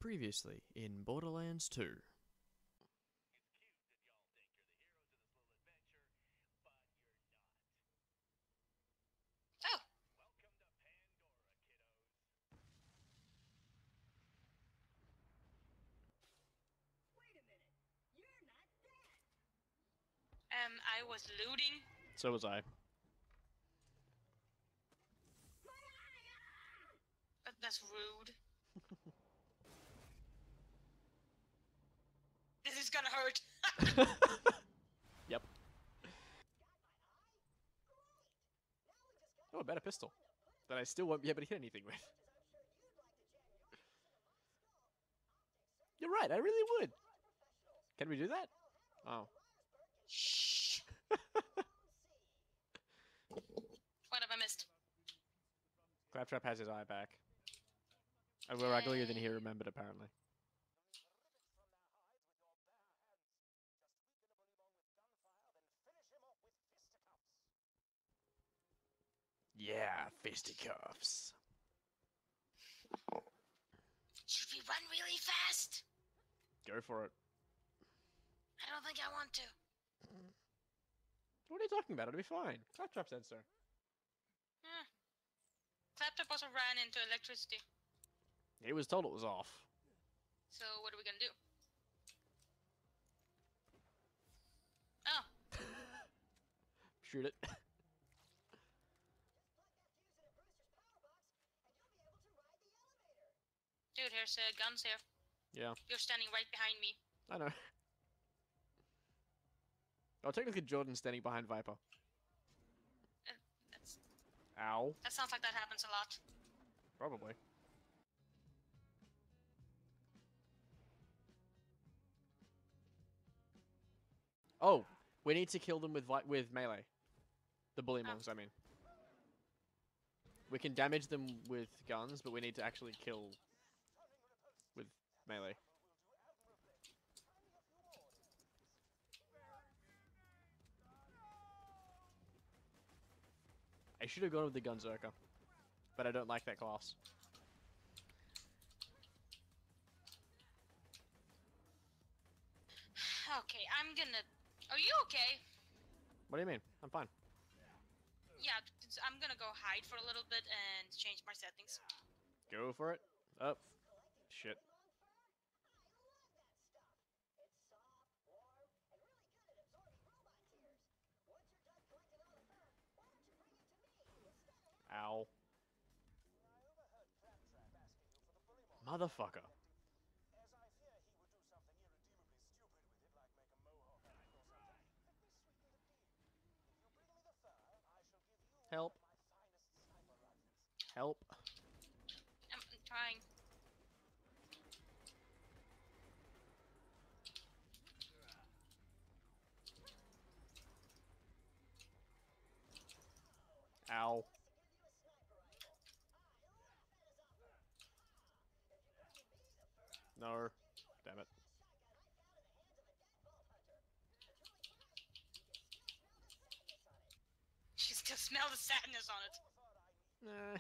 Previously in Borderlands 2. Oh, I was looting. So was I. That's rude. This is gonna hurt. Yep. Oh, a better pistol. That I still won't be able to hit anything with. You're right, I really would. Can we do that? Oh. Shh. What have I missed? Claptrap has his eye back. And we're uglier than he remembered, apparently. Yeah, fisticuffs. Should we run really fast? Go for it. I don't think I want to. What are you talking about? It'll be fine. Claptrap said so. Claptrap also ran into electricity. He was told it was off. So what are we gonna do? Oh, Shoot it. dude, here's guns here. Yeah, You're standing right behind me. I know. Oh, technically Jordan's standing behind Viper. That's, Ow. that sounds like that happens a lot. Probably. Oh, we need to kill them with melee. The bully monks, I mean. We can damage them with guns, but we need to actually kill with melee. I should have gone with the Gunzerker, but I don't like that class. Okay, I'm gonna. Are you okay? What do you mean? I'm fine. Yeah, I'm gonna go hide for a little bit and change my settings. Go for it. Oh, shit. Ow. Motherfucker. Help. Help. I'm trying. Ow. No. Damn it. You still smell the sadness on it. Nah.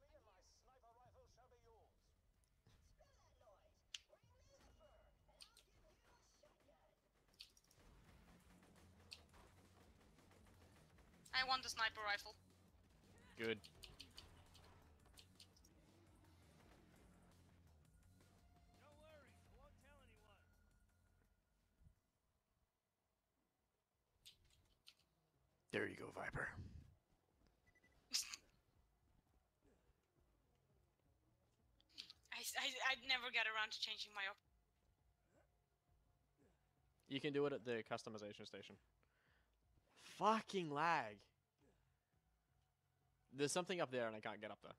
I want the sniper rifle. Good. There you go, Viper. I never get around to changing my op. You can do it at the customization station. Fucking lag. There's something up there and I can't get up there.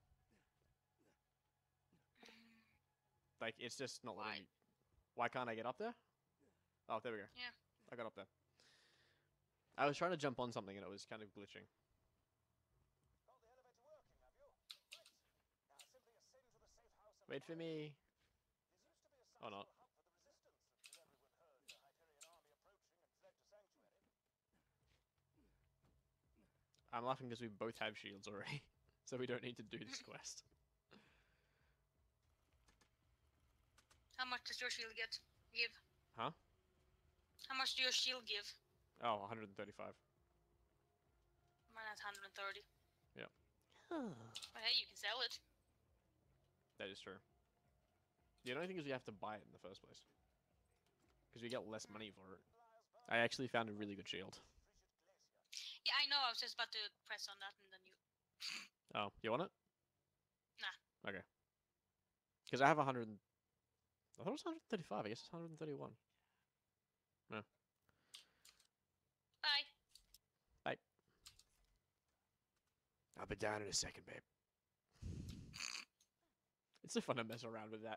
Like, it's just not letting me. Why can't I get up there? Oh, there we go. Yeah. I got up there. I was trying to jump on something and it was kind of glitching. Wait for me. Or not. I'm laughing because we both have shields already. So we don't need to do this quest. much does your shield give? Huh? How much do your shield give? Oh, 135. Mine has 130. Yeah. But hey, you can sell it. That is true. The only thing is you have to buy it in the first place. Because you get less money for it. I actually found a really good shield. Yeah, I know. I was just about to press on that, and then you. Oh, you want it? Nah. Okay. Because I have 100. I thought it was 135. I guess it's 131. No. Bye. Bye. I'll be down in a second, babe. It's so fun to mess around with that.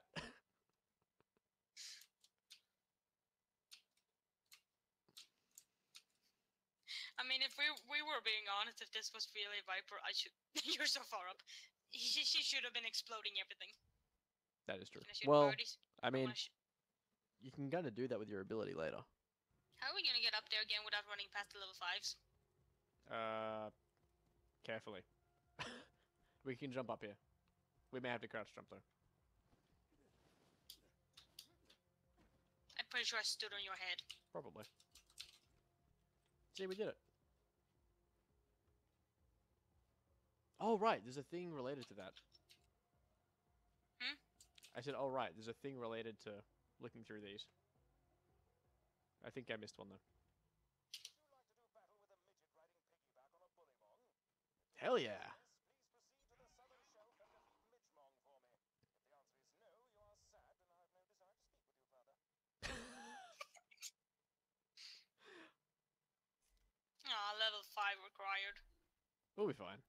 I mean, if we were being honest, if this was really Viper, I should. You're so far up. She should have been exploding everything. That is true. Can I shoot Well, birdies? I mean, wanna sh- you can kind of do that with your ability later. How are we gonna get up there again without running past the level 5s? Carefully. We can jump up here. We may have to crouch jump though. I'm pretty sure I stood on your head. Probably. See, we did it. Oh, right. There's a thing related to that. Hmm? I said, oh, right. There's a thing related to looking through these. I think I missed one, though. Hell yeah. Ah, level 5 required. We'll be fine.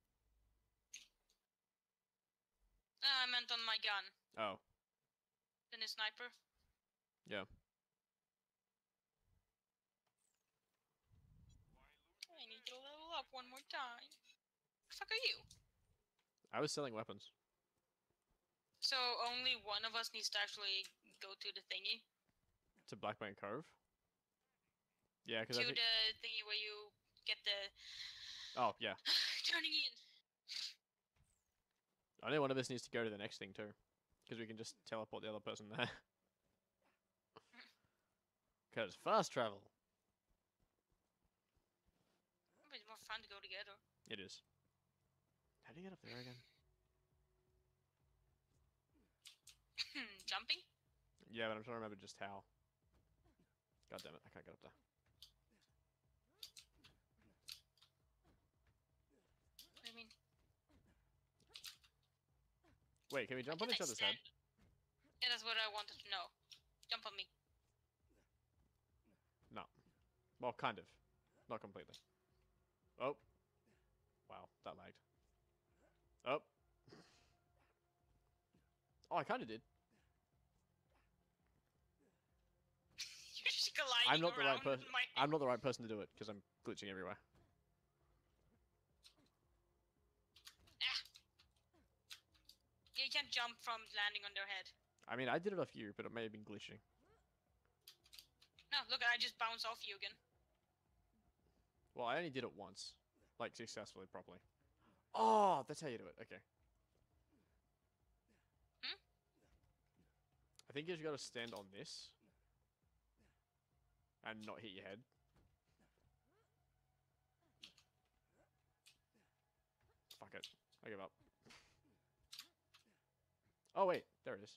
I meant on my gun. Oh. The new sniper. Yeah. I need to level up one more time. The fuck are you? I was selling weapons. So only one of us needs to actually go to the thingy? To Blackbane Cove? Yeah, because To I think... the thingy where you get the... Oh, yeah. turning in. I know one of us needs to go to the next thing, too. Because we can just teleport the other person there. Because fast travel. It's more fun to go together. It is. How do you get up there again? Jumping? Yeah, but I'm trying to remember just how. God damn it, I can't get up there. What do you mean? Wait, can we jump on each other's head? Yeah, that's what I wanted to know. Jump on me. No. Well, kind of. Not completely. Oh. Wow, that lagged. Oh. Oh, I kind of did. You're just gliding I'm not the right around person. my... I'm not the right person to do it because I'm glitching everywhere. You can't jump from landing on their head. I mean, I did it off you, but it may have been glitching. No, look, I just bounced off you again. Well, I only did it once. Like, successfully, properly. Oh, that's how you do it. Okay. Hmm? I think you just gotta stand on this. And not hit your head. Fuck it. I give up. Oh, wait. There it is.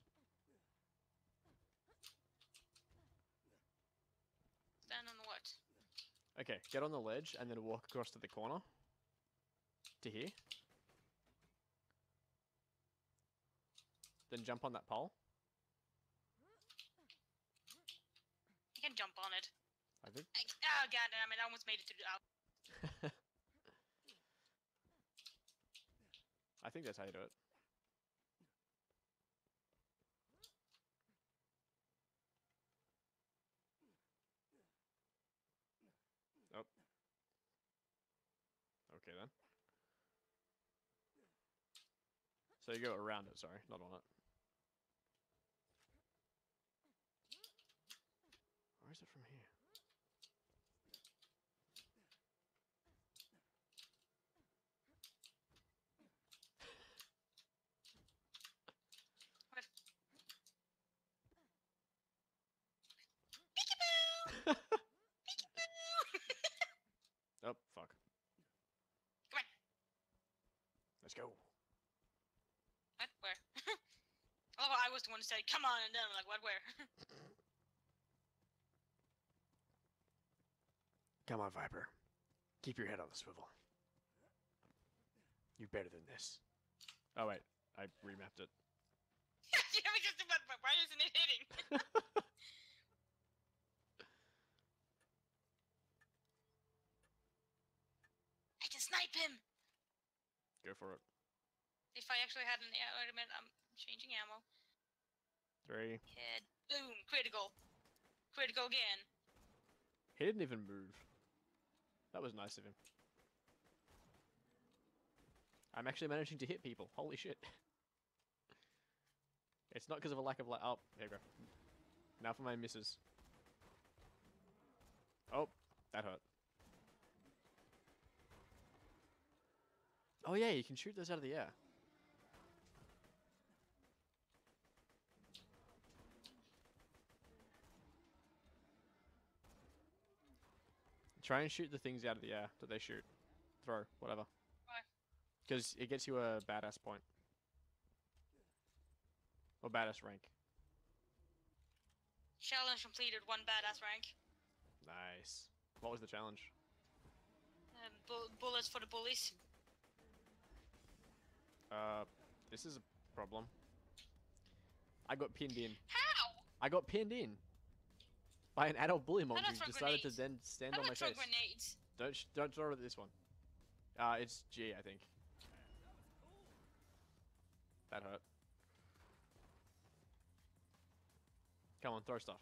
Stand on what? Okay, get on the ledge and then walk across to the corner. To here. Then jump on that pole. I can jump on it. I think. Oh, god damn it, I almost made it to the out. I think that's how you do it. Oh. Okay then. So you go around it, sorry, not on it. Where is it from here? What? Oh, fuck. Come on. Let's go. What? Where? Oh, I was the one who said, come on, and then I'm like, what, where? Come on, Viper. Keep your head on the swivel. You're better than this. Oh, wait. I remapped it. Yeah, we just about, why isn't it hitting? I can snipe him! Go for it. If I actually had an ammo, wait a minute, I'm changing ammo. 3. Head. Boom. Critical. Critical again. He didn't even move. That was nice of him. I'm actually managing to hit people. Holy shit. It's not because of a lack of light. Oh, there you go. Now for my misses. Oh, that hurt. Oh yeah, you can shoot those out of the air. Try and shoot the things out of the air that they shoot. Throw, whatever. Why? Because it gets you a badass point. Or badass rank. Challenge completed. 1 badass rank. Nice. What was the challenge? Bullets for the bullies. This is a problem. I got pinned in. How? I got pinned in by an adult bully monk not who throw decided to grenades. then stand How on do my I throw face. grenades? Don't throw it at this one. It's G, I think. That hurt. Come on, throw stuff.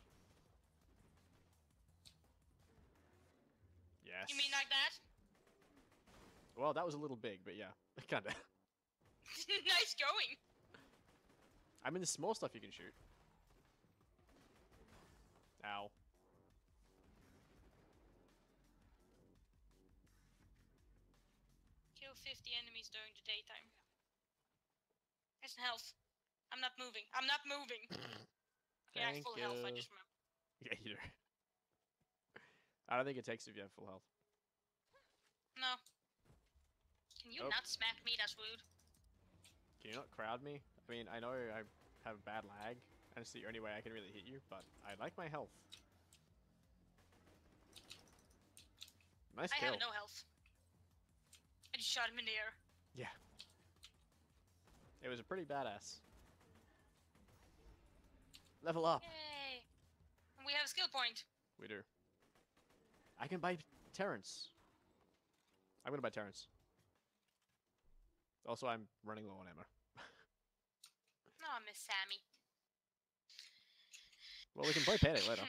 Yes. You mean like that? Well, that was a little big, but yeah, kinda. Nice going. I mean, the small stuff you can shoot. Ow. Kill 50 enemies during the daytime. That's health. I'm not moving. I'm not moving. Yeah, I have Thank full health. I you. just remember. Yeah, you do. I don't think it takes if you have full health. No. Can you Nope. not smack me? That's rude. Can you not crowd me? I mean, I know I have bad lag, and it's the only way I can really hit you, but I like my health. Nice I kill. have no health. I just shot him in the air. Yeah. It was a pretty badass. Level up. Yay! And we have a skill point. We do. I can buy Terrence. I'm gonna buy Terrence. Also, I'm running low on ammo. No, I miss Sammy. Well, we can play Payday later.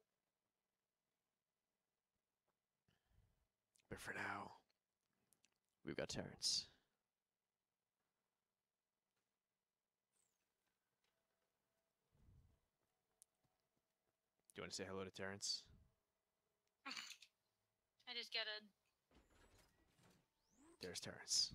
But for now, we've got Terrence. Do you want to say hello to Terrence? I just gotta. There's Terrence.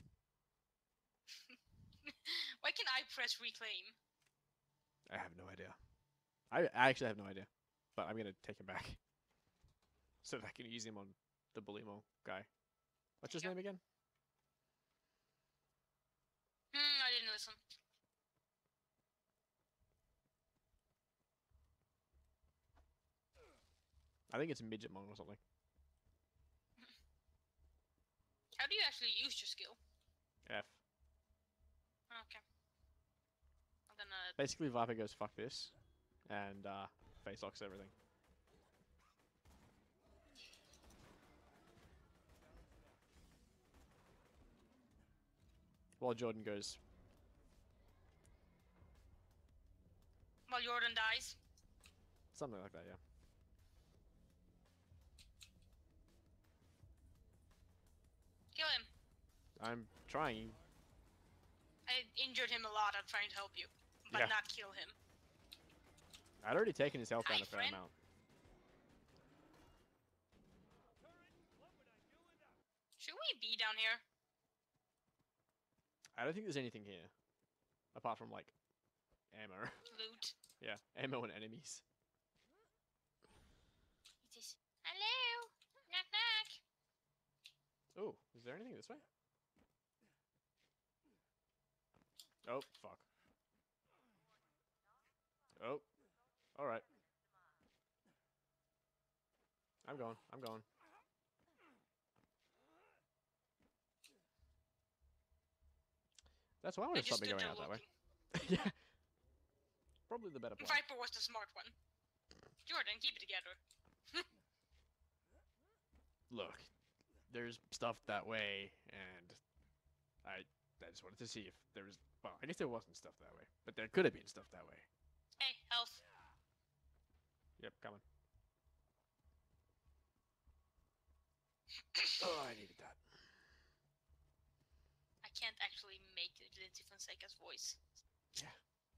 Why can I press reclaim? I have no idea. I actually have no idea. But I'm gonna take him back. So that I can use him on the bully mo guy. What's his There you name again? I didn't listen. I think it's Midget Mong or something. How do you actually use your skill? F. Okay. I'm gonna. Basically, Viper goes, fuck this. And, face locks everything. While Jordan goes, While Jordan dies. something like that, yeah. Kill him. I'm trying. I injured him a lot. I'm trying to help you, but Yeah. not kill him. I'd already taken his health down Hi, a fair friend. amount. Should we be down here? I don't think there's anything here. Apart from, like, ammo. Loot. Yeah, ammo and enemies. It is. Oh, is there anything this way? Oh, fuck. Oh, alright. I'm going, I'm going. That's why I want to just stop me stood going there out that way. looking. Yeah. Probably the better plan. Viper was the smart one. Jordan, keep it together. Look, there's stuff that way, and I just wanted to see if there was. Well, I guess there wasn't stuff that way, but there could have been stuff that way. Hey, health. Yep, coming. Oh, I needed that. I can't actually make Lindsay Fonseca's voice. Yeah.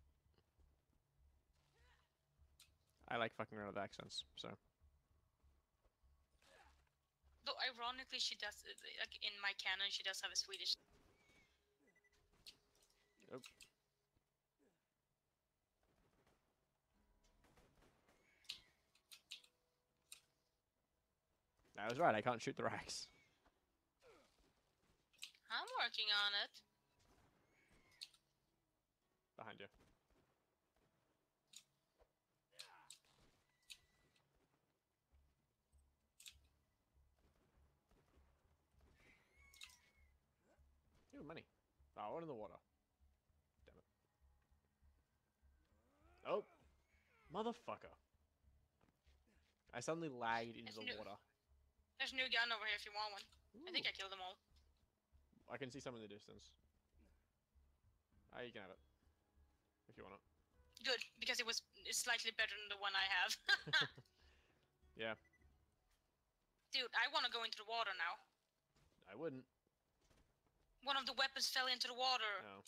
I like fucking around with accents, so. Though ironically, she does, like in my canon, she does have a Swedish. Nope. I was right, I can't shoot the racks. I'm working on it. Behind you. Ooh, money. Oh, one in the water. Damn it. Oh! Motherfucker. I suddenly lagged into the water. There's a new gun over here if you want one. Ooh. I think I killed them all. I can see some in the distance. Ah, you can have it. If you want it. Good, because it's slightly better than the one I have. Yeah. Dude, I want to go into the water now. I wouldn't. One of the weapons fell into the water. No.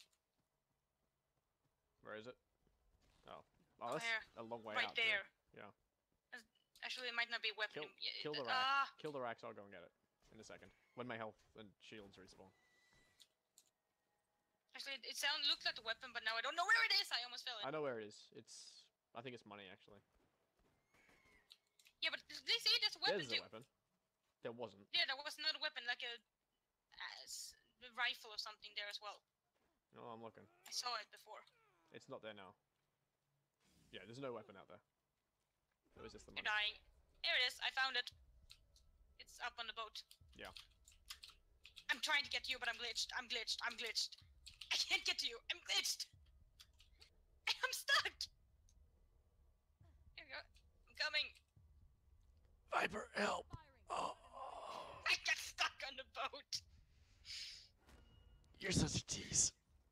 Where is it? Oh. Oh, that's here. a long way right out. Right there. Yeah. Actually, it might not be a weapon. Kill the rack. Kill the racks, I'll go and get it. In a second. When my health and shields respawn. Actually, it looked like a weapon, but now I don't know where it is! I almost fell in. I know where it is. I think it's money, actually. Yeah, but they say there's a weapon too. There's a weapon. There wasn't. Yeah, there was another weapon, like a rifle or something there as well. No, I'm looking. I saw it before. It's not there now. Yeah, there's no weapon out there. It was just the money. You're dying. Here it is. I found it. It's up on the boat. Yeah. I'm trying to get to you, but I'm glitched. I'm glitched. I'm glitched. I can't get to you. I'm glitched. I'm stuck. Here we go. I'm coming. Viper, help! Oh. I got stuck on the boat. You're such a tease.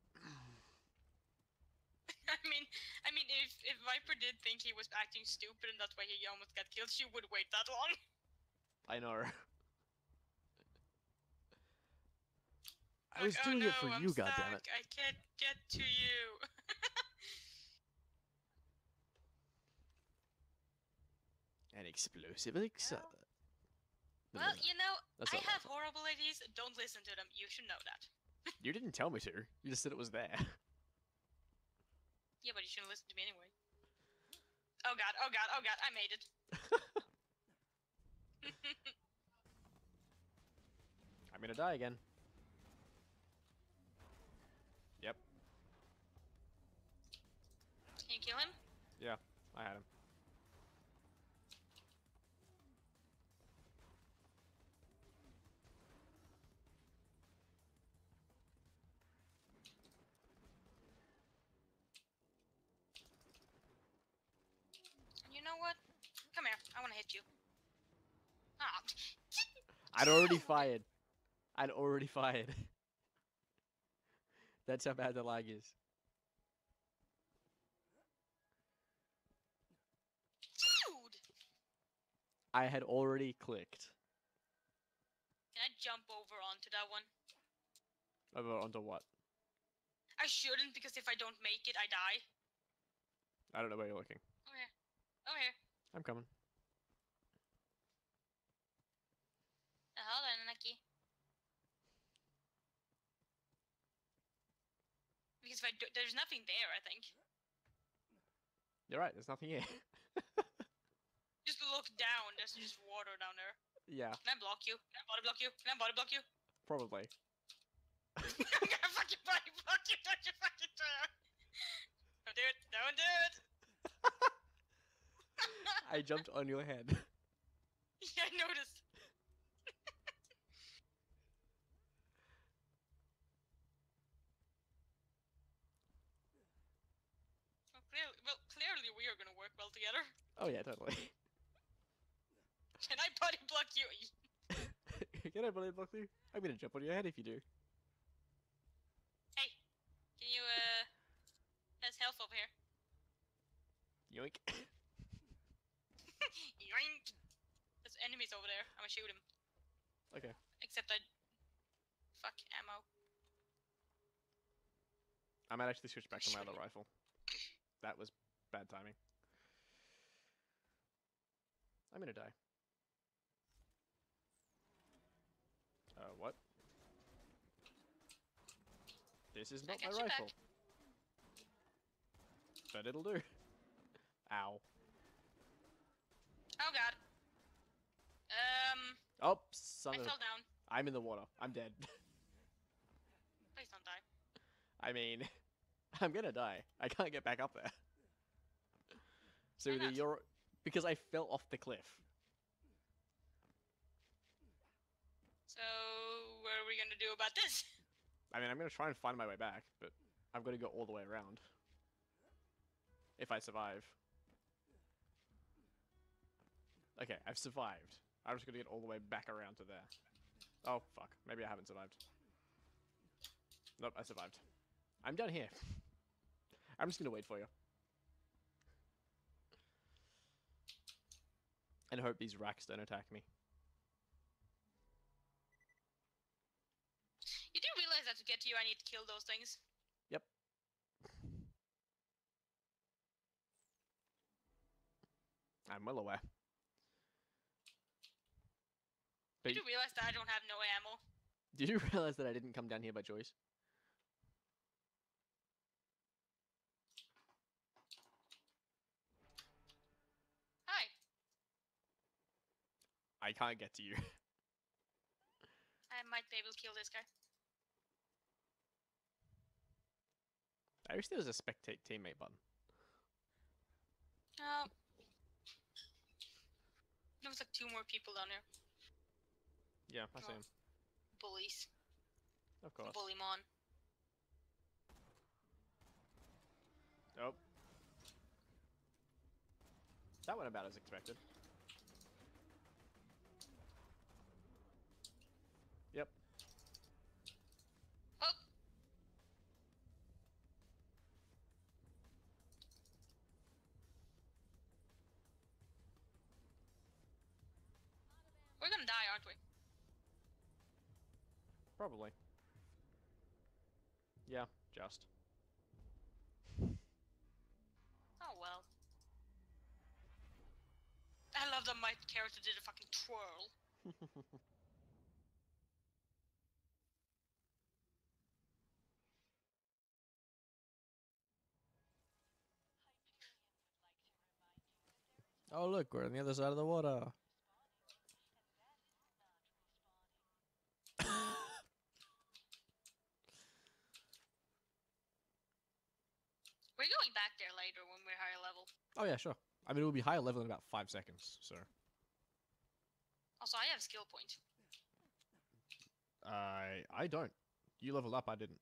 I mean, if Viper did think he was acting stupid and that's why he almost got killed, she would wait that long. I know. I was doing it for you, goddammit. I can't get to you. An explosive Well, you know, I have horrible ideas. Don't listen to them. You should know that. You didn't tell me to. You just said it was there. Yeah, but you shouldn't listen to me anyway. Oh god, oh god, oh god, I made it. I'm gonna die again. Yep. Can you kill him? Yeah, I had him. You know what? Come here, I wanna hit you. Ah. I'd already fired. I'd already fired. That's how bad the lag is. Dude! I had already clicked. Can I jump over onto that one? Over onto what? I shouldn't, because if I don't make it, I die. I don't know where you're looking. Over here. Over here. I'm coming. Hold on, Naki. Because if I do, there's nothing there, I think. You're right, there's nothing here. Just look down, there's just water down there. Yeah, Can I block you? Can I body block you? Can I body block you? probably. I'm gonna fucking body block you, don't you fucking try. Don't do it, don't do it! I jumped on your head. Yeah, I noticed. Clearly we are gonna work well together. Oh yeah, totally. Can I body block you? Can I body block you? I'm gonna jump on your head if you do. Hey, can you, there's health over here. Yoink. Yoink! There's enemies over there. I'm gonna shoot him. Okay. Except I... Fuck, ammo. I might actually switch back to my other rifle. That was bad timing. I'm gonna die. What? This is not my got you rifle. back. But it'll do. Ow. Oh god. Oh, son I of... fell down. I'm in the water. I'm dead. Please don't die. I mean, I'm gonna die. I can't get back up there. So Why either not? you're... Because I fell off the cliff. So, what are we gonna do about this? I mean, I'm gonna try and find my way back, but I've got to go all the way around. If I survive. Okay, I've survived. I'm just gonna get all the way back around to there. Oh, fuck. Maybe I haven't survived. Nope, I survived. I'm down here. I'm just gonna wait for you. And hope these racks don't attack me. You do realize that to get to you I need to kill those things? Yep. I'm well aware. You do realize that I don't have no ammo? Did you realize that I didn't come down here by choice? Hi. I can't get to you. I might be able to kill this guy. I wish there was a spectate teammate button. Oh. There was like 2 more people down there. Yeah, I see him. Bullies. Of course. Bullymon. Oh. That went about as expected. Yep. Oh! We're gonna die, aren't we? Probably. Yeah, just. Oh well. I love that my character did a fucking twirl. Oh look, we're on the other side of the water. We're going back there later when we're higher level. Oh yeah, sure. I mean, it will be higher level in about 5 seconds, so... Also, I have a skill point. I don't. You leveled up, I didn't.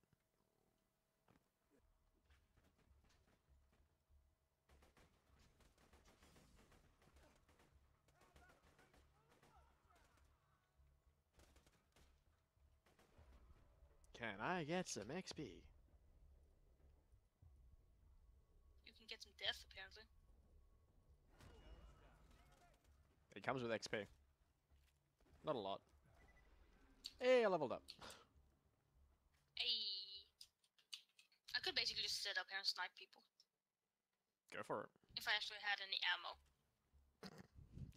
Can I get some XP? You can get some death, apparently. It comes with XP. Not a lot. Hey, I leveled up. Hey. I could basically just sit up here and snipe people. Go for it. If I actually had any ammo.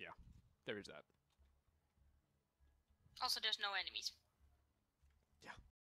There is that. Also, there's no enemies. Yeah,